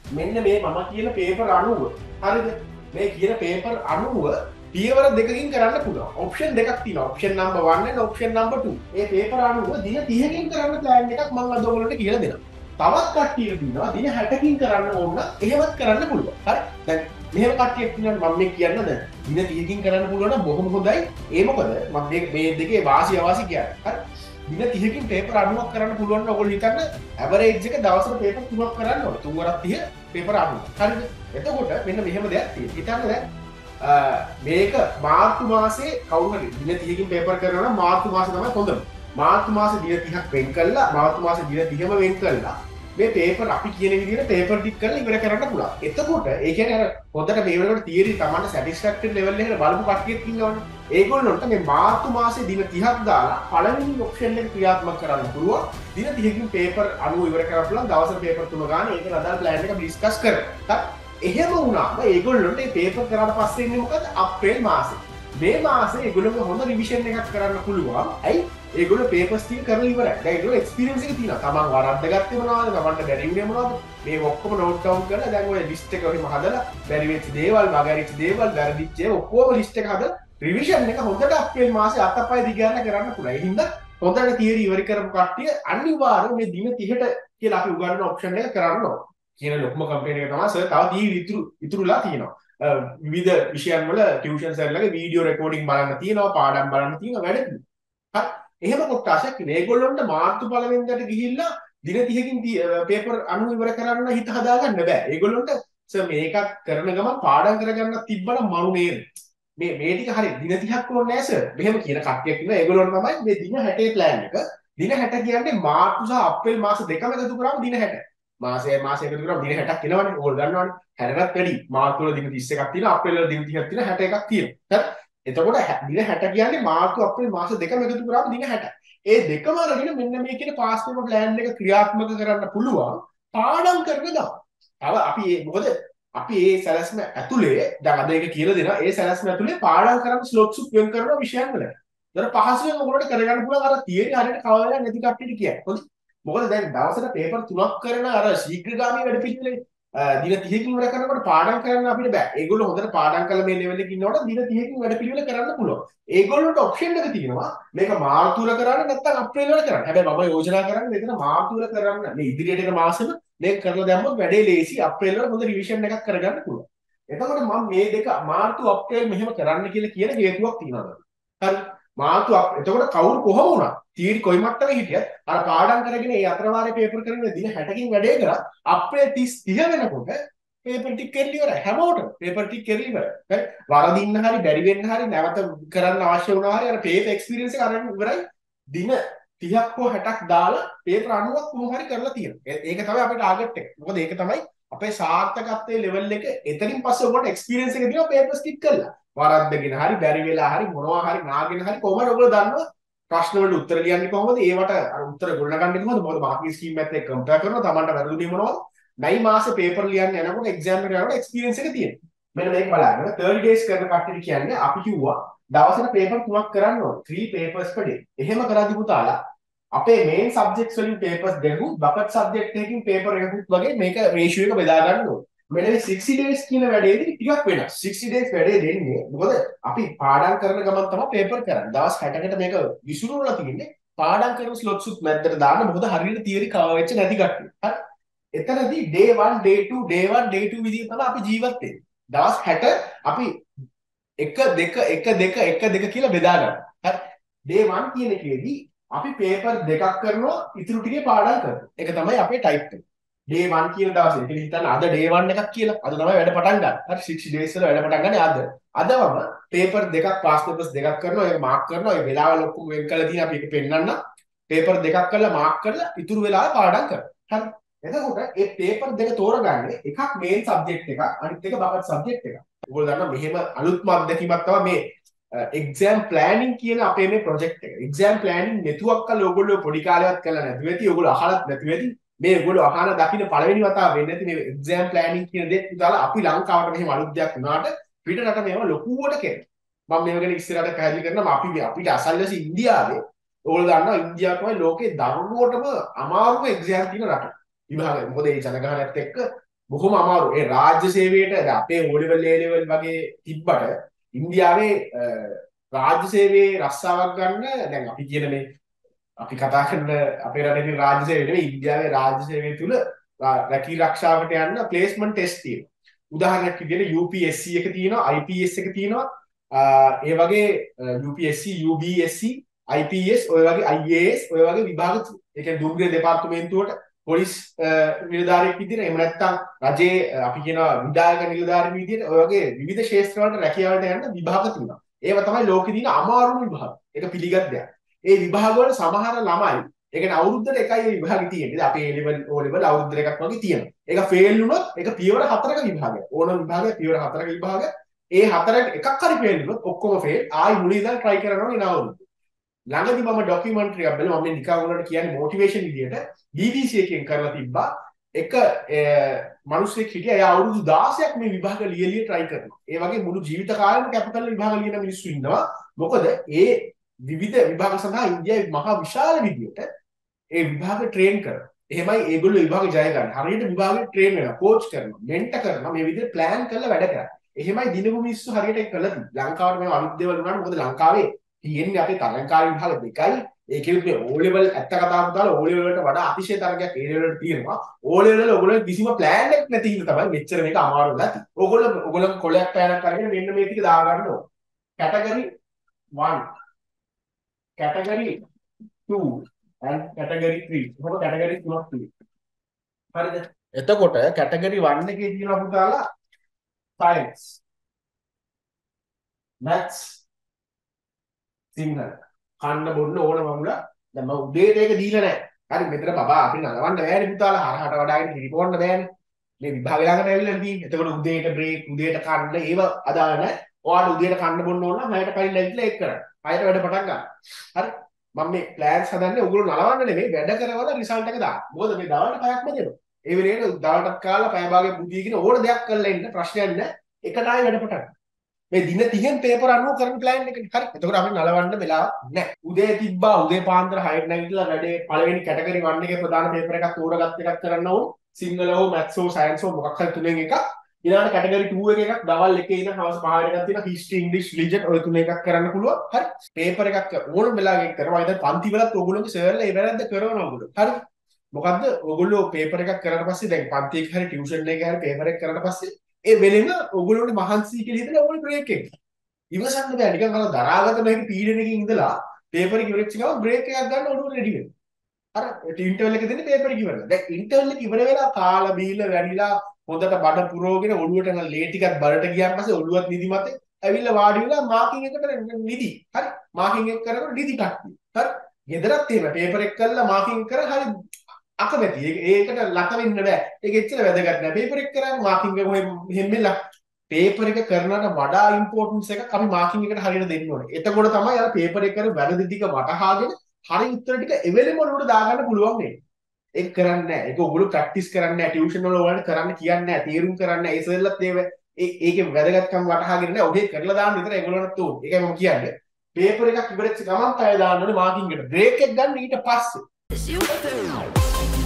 මෙන්න මේ මම කියන පේපර් 90 හරිද මේ කියන පේපර් 90 පියවර දෙකකින් කරන්න පුළුවන් ඔප්ෂන් දෙකක් තියෙනවා option number 1 and option number 2 ඒ පේපර් 90 දින 30කින් කරන්න ප්ලෑන් එකක් මම අද ඔයගොල්ලන්ට කියලා දෙනවා තවත් කට්ටියට තියෙනවා දින 60කින් කරන්න ඕන නම් එහෙමත් කරන්න පුළුවන් හරි දැන් මෙහෙම කට්ටියක් ඉන්නවා මම මේ කියන්න දැන් දින 30කින් කරන්න පුළුවන් නම් බොහොම හොඳයි ඒ මොකද මම මේ දෙකේ වාසි අවාසි කියන්නේ හරි දින 30කින් පේපර් 90ක් කරන්න පුළුවන් නම් ඔයගොල්ලෝ හිතන්න ඇවරේජ් එක දවසට පේපර් 3ක් කරන්න ඕනේ 3 වරක් 30 පේපර් 90 හරිද එතකොට මෙන්න මෙහෙම දෙයක් තියෙනවා හිතන්න දැන් මේක මාර්තු මාසේ කවුරු හරි දින 30කින් පේපර් කරනවා නම් මාර්තු මාසේ තමයි හොඳම මාර්තු මාසේ දින 30ක් වෙන් කළා මාර්තු මාසේ දින 30ම වෙන් කළා මේ පේපර් අපි කියන විදිහට පේපර් ටික කරලා ඉවර කරන්න පුළුවන්. එතකොට ඒ කියන්නේ අර හොඳට මේ වෙනකොට තියරි තමන්න සැටිස්ෆැක්ටරි ලෙවල් එකට බලපු කට්ටියක් ඉන්නවනේ. ඒගොල්ලොන්ට මේ මාර්තු මාසේ දින 30ක් දාලා පළවෙනි ඔප්ෂන් එක ක්‍රියාත්මක කරන්න පුළුවන්. දින 30කින් පේපර් 90 ඉවර කරන්න පුළුවන්. දවසට පේපර් 3 ගන්න ඒක අදාළ ප්ලෑන් එක ඩිස්කස් කරලා. එහෙම වුණාම ඒගොල්ලොන්ට මේ පේපර් කරාට පස්සේ ඉන්නේ මොකද? අප්‍රේල් මාසේ. මේ මාසේ ඒගොල්ලෝ හොඳ රිවිෂන් එකක් කරන්න පුළුවන්. ඇයි? ඒගොල්ලෝ පේපර්ස් ටික කරලා ඉවරයි. දැන් ඒගොල්ලෝ එක්ස්පීරියන්ස් එක තියෙනවා. තමන් වරද්දගත්තේ මොනවද? තමන්ට බැරි වුණේ මොනවද? මේ ඔක්කොම නෝට් ඩවුන් කරලා දැන් ඔය ලිස්ට් එක ඔහෙම හදලා බැරි වෙච්ච දේවල්, මගහැරිච්ච දේවල්, වැරදිච්ච ඒවා ඔක්කොම ලිස්ට් එක හදලා රිවිෂන් එක හොඳට අප්‍රේල් මාසේ අතපය දිගාරලා කරන්න පුළුවන්. ඒ හින්දා හොඳට තියරි ඉවර කරපු කට්ටිය අනිවාර්යයෙන් මේ දින 30ට කියලා අපි උගන්වන ඔප්ෂන් එක කරන්න ඕන. කියන ලොකුම කම්පැනි එක තමයි සර් තව තීරි ඉතුරුලා තියෙනවා. විවිධ විෂයන් වල ටියුෂන් සර්ලගේ වීඩියෝ රෙකෝඩින් බලන්න තියෙනවා, පාඩම් බලන්න තියෙනවා වැඩ. හරි. එහෙම කොටසක් නේ. ඒගොල්ලොන්ට මාර්තු පළවෙනිදාට ගිහිල්ලා දින 30කින් පේපර් 90 ඉවර කරන්න හිත හදාගන්න බෑ. ඒගොල්ලොන්ට සර් මේකක් කරන ගමන් පාඩම් කරගන්න තිබ්බනම් මරු නේද? මේ ටික හරි දින 30ක් ඕනේ නෑ සර්. මෙහෙම කියන කට්ටියක් ඉන්නවා. ඒගොල්ලොන්ට තමයි මේ දින 60 ප්ලෑන් එක. දින 60 කියන්නේ මාර්තු සහ අප්‍රේල් මාස දෙකම එකතු කරාම දින 60. මාසය එකතු කරාම දින 60ක් එනවනේ. ඕගොල්ලෝ දන්නවනේ. 60කට වැඩි. මාර්තු වල දින 31ක් තියෙනවා. අප්‍රේල් වල දින 30ක් තියෙනවා. 61ක් තියෙනවා. හරි. එතකොට දින 60 කියන්නේ මාර්තු අප්‍රේල් මාස දෙකම එකතු කරාම දින 60. ඒ දෙකම අරගෙන මෙන්න මේ කියන පාස් පේපර් ප්ලෑන් එක ක්‍රියාත්මක කරන්න පුළුවන් පාඩම් කරන ගමන්. තව අපි මොකද අපි මේ සැලැස්ම ඇතුලේ දැන් අද එක කියලා දෙනවා. ඒ සැලැස්ම ඇතුලේ පාඩම් කරන ස්ලොට්ස් වෙන් කරන විෂයන් වල. ඒතර පහසුවෙන් ඔයගොල්ලෝ කරගන්න පුළුවන් අර තියරි හරියට කවදාවත් නැති කට්ටියට කියන්නේ. හොඳයි. මොකද දැන් දවසට පේපර් 3ක් කරන අර ශීඝ්‍රගාමී වැඩ පිළිවෙලේ දින 30කින් වැඩ කරනකොට පාඩම් කරන්න අපිට බෑ. ඒගොල්ලෝ හොඳට පාඩම් කරලා මේ ලෙවල් එකේ ඉන්නකොට දින 30කින් වැඩ පිළිවෙල කරන්න පුළුවන්. ඒගොල්ලොන්ට ඔප්ෂන් එක තියෙනවා මේක මාර්තු වල කරන්න නැත්නම් අප්‍රේල් වල කරන්න. හැබැයි මම යෝජනා කරන්නේ මෙතන මාර්තු වල කරන්න. මේ ඉදිරියට එන මාසෙම මේක කරලා දැම්මොත් වැඩේ ලේසි. අප්‍රේල් වල හොඳ රිවිෂන් එකක් කරගන්න පුළුවන්. එතකොට මම මේ දෙක මාර්තු අප්‍රේල් මෙහෙම කරන්න කියලා කියන හේතුවක් තියෙනවා. හරි. මාර්තු එතකොට කවුරු කොහොම වුණත් තීරි කොයි මට්ටමේ හිටියත් අර පාඩම් කරගෙන ඒ අතරවාරේ පේපර් කරගෙන දින 60කින් වැඩේ කරා අප්‍රේල් 30 වෙනකොට පේපර් ටික කරලා ඉවරයි හැමෝටම පේපර් ටික කරලා ඉවරයි හරි වරදින්න හරි බැරි වෙන්න හරි නැවත කරන්න අවශ්‍ය වුණා හරි අර පේපර් එක්ස්පීරියන්ස් එක අරගෙන ඉවරයි දින 30ක් හෝ 60ක් දාලා පේපර් 90ක් කොහොම හරි කරලා තියෙනවා ඒක තමයි අපේ ටාගට් එක මොකද ඒක තමයි අපේ සාර්ථකත්වයේ ලෙවල් එක එතනින් පස්සේ ඔයගොල්ලෝ එක්ස්පීරියන්ස් එක දිනවා පේපර්ස් ටික කරලා වරද්දගෙන හරි බැරි වෙලා හරි මොනවා හරි නාගෙන හරි කොහමද ඔයගොල්ලෝ දන්නවා ප්‍රශ්න වලට උත්තර ලියන්නේ කොහොමද? ඒවට අර උත්තර ගොඩනගන්නේ කොහොමද? මොකද මාර්කින් ස්කීම් එකත් එක්ක කම්පෙයාර් කරනවා. Tamanට වැරදුනේ මොනවද? මේ මාසේ පේපර් ලියන්න යනකොට එක්සෑම් එකට යනකොට එක්ස්පීරියන්ස් එක තියෙනවා. මෙන්න මේක බලන්න. 30 days කරන කට්ටියට කියන්නේ අපි කිව්වා දවසට පේපර් 3ක් කරන්න ඕනේ. 3 papers per day. එහෙම කරද්දි පුතාලා අපේ මේන් සබ්ජෙක්ට්ස් වලින් papers දෙකකුත් බකට් සබ්ජෙක්ට් එකකින් paper එකකුත් වගේ මේක රේෂියෝ එක බෙදා ගන්න ඕනේ. මෙන්න මේ 60 days කියන වැඩේදී ටිකක් වෙනස්. 60 days වැඩේ දෙන්නේ මොකද අපි පාඩම් කරන ගමන් තමයි පේපර් කරන්නේ. දවස් 60කට මේක විසුරුවලා තියෙන්නේ. පාඩම් කරන ස්ලොට්ස් උත් මැද්දට දාන්න මොකද හරියට තියරි කවර් වෙච්ච නැති කට්ටිය. හරි. එතනදී day 1 day 2 day 1 day 2 විදිහට තමයි අපි ජීවත් වෙන්නේ. දවස් 60 අපි 1 2 1 2 1 2 කියලා බෙදා ගන්නවා. හරි. day 1 කියන එකේදී අපි පේපර් දෙකක් කරනවා ඉතුරු ටිකේ පාඩම් කරනවා. ඒක තමයි අපේ ටයිප් එක. day 1 කියන දවසේ ඉතින් හිතන්න අද day 1 එකක් කියලා. අද තමයි වැඩ පටන් ගන්න. හරි 60 days වල වැඩ පටන් ගන්නේ අද. අදවම පේපර් දෙකක් පාස් පේපර්ස් දෙකක් කරනවා. ඒක මාක් කරනවා. ඒ වෙලාවල ඔක්කොම වෙන් කරලා තියෙන අපි ඒක පෙන්නන්න. පේපර් දෙකක් කරලා මාක් කරලා ඉතුරු වෙලාව පාඩම් කරනවා. හරි. එතකොට මේ පේපර් දෙක තෝරගන්නේ එකක් මේන් සබ්ජෙක්ට් එකක් අනිත් එක බකට් සබ්ජෙක්ට් එකක්. ඔයගොල්ලෝ දන්නවා මෙහෙම අලුත්ම අත්දැකීමක් තමයි මේ එක්සෑම් ප්ලෑනින් කියන අපේ මේ ප්‍රොජෙක්ට් එක. එක්සෑම් ප්ලෑනින් නෙටුවක් කළ ඔයගොල්ලෝ පොඩි කාලේවත් කරලා නැති වෙති. ඔයගොල්ලෝ අහලත් නැති වෙති. මේ ඔයගොල්ලෝ අහන දකින්න පළවෙනි වතාව වෙන්නේ නැති මේ එක්සෑම් ප්ලෑනින් කියන දේ දාලා අපි ලංකාවට මෙහෙම අලුත් දෙයක් වුණාට පිටරට මේව ලොකුවට කරනවා. මම මේව ගැන ඉස්සරහට පැහැදිලි කරනවා. අපිට අසල්වැසි ඉන්දියාවේ ඔයගොල්ලෝ දන්නවා ඉන්දියාව තමයි ලෝකේ දරුණුවටම අමාරුම එක්සෑම් තියෙන රට. විභාගය. මොකද ඒ ජනගහනයත් එක්ක බොහොම අමාරු. ඒ රාජ්‍ය සේවයට අපේ O level A level වගේ තිබ්බට ඉන්දියාවේ රාජ්‍ය සේවයේ රස්සාවක් ගන්න දැන් අපි කියන මේ අපි කතා කරන අපේ රටේ රාජ්‍ය සේවය නෙවෙයි ඉන්දියාවේ රාජ්‍ය සේවය තුල රැකී රක්ෂාවට යන්න ප්ලේස්මන්ට් ටෙස්ට් තියෙනවා. උදාහරණයක් විදිහට UPSC එක තියෙනවා, IPS එක තියෙනවා. ඒ වගේ UPSC, UBSC, IPS ඔය වගේ IAS ඔය වගේ විභාග ඒ කියන්නේ දුම්රිය දෙපාර්තමේන්තුවට පොලිස් නිලධාරියෙක් විදිහට එහෙම නැත්නම් රජයේ අපි කියන විධායක නිලධාරියෙක් විදිහට ඔය වගේ විවිධ ශාස්ත්‍ර වලට රැකියාවට යන්න විභාග තියෙනවා. ඒව තමයි ලෝකෙ තියෙන අමාරුම විභාග. ඒක පිළිගත් දෙයක්. ඒ විභාග වල සමහර ළමයි ඒ කියන්නේ අවුරුද්දට එකයි මේ විභාගෙ තියෙන්නේ. අපේ A level O level අවුරුද්දට එකක් වගේ තියෙනවා. ඒක ෆේල් වුණොත් ඒක පියවර 4ක විභාගයක්. ඕනම විභාගයක් පියවර 4ක විභාගයක්. ඒ 4ක එකක් හරි ෆේල් වුණොත් ඔක්කොම ෆේල්. ආයි මුලින් ඉඳන් try කරනවා නේ නාවුරුද්ද. ළඟදි මම ડોකියුමන්ටරි එකක් බැලුවා. මම නිකන් උනට කියන්නේ මොටිවේෂන් විදියට BBC එකෙන් කරලා තිබ්බා. එක මිනිස්සෙක් හිටියා එයා අවුරුදු 16ක් මේ විභාග ලියලිය try කරනවා. ඒ වගේ මුළු ජීවිත කාලෙම කැප කරලා විභාග ලියන මිනිස්සු ඉන්නවා. මොකද ඒ විවිධ විභාග සඳහා ඉන්දියාවේ මහා විශාල විදියට ඒ විභාග ට්‍රේන් කරනවා. එහෙමයි ඒගොල්ලෝ විභාග ජය ගන්න. හරියට විභාගෙ ට්‍රේන් වෙනවා, කෝච් කරනවා, මෙන්ටර් කරනවා, මේ විදිහට ප්ලෑන් කරලා වැඩ කරනවා. එහෙමයි දිනපු මිනිස්සු හරියට ඒක කළා. ලංකාවට මේ අලුත් දේවල් වුණාට මොකද ලංකාවේ තියෙන්නේ අපේ තරඟකාරී විභාග දෙකයි. ඒකෙත් මේ O level ඇත්ත කතාවක් දාලා O level වලට වඩා අතිශය තරගයක් A level වලට තියෙනවා. O level වල ඔයගොල්ලෝ කිසිම ප්ලෑන් එකක් නැති හින්දා තමයි මෙච්චර මේක අමාරු වෙලා තියෙන්නේ. ඔයගොල්ලෝ කොලයක් පෑනක් අරගෙන මෙන්න මේ ටික දා ගන්න ඕන. Category 1, category 2 and category 3. කොහොම category 3ක් තියෙනවා. හරිද? එතකොට category 1 එකේ තියෙනවා පුතාලා science, maths, සිංහල. කන්න බොන්න ඕන මමුලා. දැන් මම උදේට ඒක දීලා නැහැ. හරි මෙතන බබා අපි නලවන්න බෑනේ පුතාලා. හරහට වඩාගෙන කිරිපොන්න බෑනේ. මේ විභාග ළඟට ඇවිල්ලා තියෙන්නේ. එතකොට උදේට බ්‍රේක්, උදේට කන්න ඒව අදාළ නැහැ. ඔයාලා උදේට කන්න බොන්න ඕන නම් 6ට කලින් ඇවිල්ලා ඒක කරන්න. 6ට වැඩ පටන් ගන්න. හරි? මම මේ ප්ලෑන්ස් හදන්නේ ඔයගොල්ලෝ නලවන්න නෙමෙයි වැඩ කරවලා රිසල්ට් එක දාන්න. මොකද මේ දවල්ට පැයක්ම දෙනවා. ඒ වෙලේට දවල්ටත් කාලා පැය භාගයක් බුදියකින ඕන දෙයක් කරලා ඉන්න ප්‍රශ්නයක් නැහැ. එකටයි වැඩ පටන් ගන්න. මේ දින 30න් පේපර් 90 කරන ප්ලෑන් එකනේ. හරි. එතකොට අපිට නලවන්න වෙලාවක් නැහැ. උදේ තිබ්බා උදේ පාන්දර 6ට නැගිටලා වැඩේ පළවෙනි කැටගරි 1 එකේ ප්‍රධාන පේපර් එකක් තෝරගත්ත එකක් කරන්න ඕන. සිංහල හෝ මැත්ස් හෝ සයන්ස් හෝ මොකක් හරි තුනෙන් එකක්. ඊළඟට කැටගරි 2 එකක් දවල් 1 ඉඳන් හවස 5 එකක් තියෙනවා. හිස්ටරි ඉංග්‍රීසි රිලිජන් ඔය තුන එකක් කරන්න පුළුවන්. හරි. පේපර් එකක් ඕනම වෙලාවක කරනවා. ඉතින් පන්ති වලත් ඕගොල්ලෝගේ සර්ලා ඒ වැරද්ද කරනවා ඔයගොල්ලෝ. හරි. මොකද්ද ඕගොල්ලෝ පේපර් එකක් කරලා පස්සේ දැන් පන්ති එක හරි ටියුෂන් එක හරි පේපර් එක කරලා පස්සේ ඒ වෙලෙම ඕගොල්ලෝනේ මහන්සි කියලා හිතලා ඕනේ බ්‍රේක් එක. ඉවසන්න බෑ. නිකන් අර දරාගත මේක පීඩනකින් ඉඳලා පේපර් එක ඉවරෙච්ච ගමන් බ්‍රේක් එකක් ගන්න ඔළුව රෙඩි වෙනවා. අර ඉන්ටර්වල් එක දෙන්නේ පේපර් එක ඉවරලා. දැන් ඉන්ටර්වල් එක ඉවර වෙලා කාලා බීලා වැඩිලා හොඳට බඩ පුරවගෙන ඔළුවට නම් ලේ ටිකක් බඩට ගියාන් පස්සේ ඔළුවත් නිදිමත ඇවිල්ලා වාඩි වෙලා මාකින් එකට නිදි. හරි. මාකින් එක කරනකොට නිදි කට්ටිය. හරි. ගෙදරත් එහෙම පේපර් එක කරලා මාකින් කර හරි අකමැති. ඒකට ලක වෙන්න බෑ. ඒක එච්චර වැදගත් නෑ. පේපර් එක කරාම මාකින් එක හැම්මෙලා පේපර් එක කරනට වඩා ඉම්පෝටන්ස් එකක් අපි මාකින් එකට හරියට දෙන්න ඕනේ. එතකොට තමයි අර පේපර් එක කර වැරදි ටික වටහාගෙන හරි උත්තර ටික එවෙලෙම ඔළුවට දාගන්න පුළුවන් වෙන්නේ. ඒක කරන්නේ නැහැ. ඒක ඔයගොල්ලෝ ප්‍රැක්ටිස් කරන්නේ නැහැ. ටියුෂන් වල ඔයාලට කරන්න කියන්නේ නැහැ. තීරුම් කරන්නේ නැහැ. ඒ සර්ලත් ඒකේ වැදගත්කම් වටහාගෙන නැහැ. ඔබේ කරලා දාන්න විතර ඒගොල්ලන්ට ඕනේ. ඒකයි මම කියන්නේ. පේපර් එකක් ඉවරෙච්ච ගමන් පය දාන්න ඕනේ මාකින් එකට. බ්‍රේක් එක ගන්න ඊට පස්සේ.